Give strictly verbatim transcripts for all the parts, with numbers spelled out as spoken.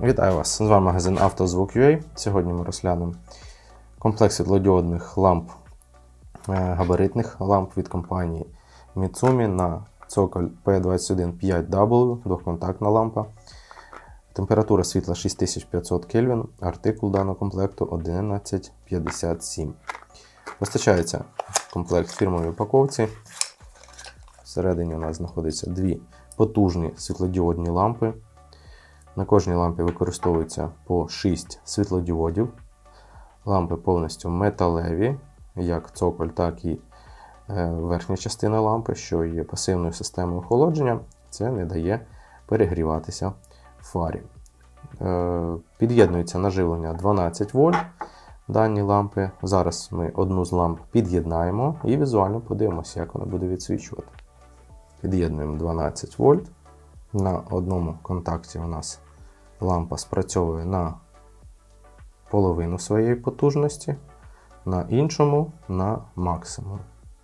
Вітаю вас! З вами магазин «Автозвук.ua». Сьогодні ми розглянемо комплект світлодіодних ламп, габаритних ламп від компанії Mitsumi на цоколь пі двадцять один п'ять дабл ю, двохконтактна лампа. Температура світла шість тисяч п'ятсот Кельвін, артикул даного комплекту одинадцять п'ятдесят сім. Постачається комплект в фірмовій упаковці. Всередині у нас знаходяться дві потужні світлодіодні лампи. На кожній лампі використовується по шість світлодіодів. Лампи повністю металеві, як цоколь, так і верхня частина лампи, що є пасивною системою охолодження. Це не дає перегріватися фарі. Під'єднується наживлення дванадцять вольт дані лампи. Зараз ми одну з ламп під'єднаємо і візуально подивимося, як вона буде відсвічувати. Під'єднуємо дванадцять вольт. На одному контакті у нас лампа спрацьовує на половину своєї потужності, на іншому на максимум.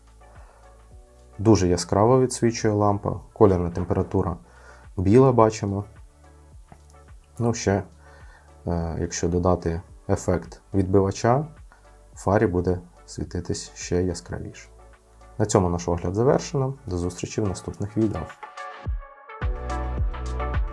Дуже яскраво відсвічує лампа, кольорна температура біла бачимо. Ну ще, якщо додати ефект відбивача, фарі буде світитись ще яскравіше. На цьому наш огляд завершено. До зустрічі в наступних відео.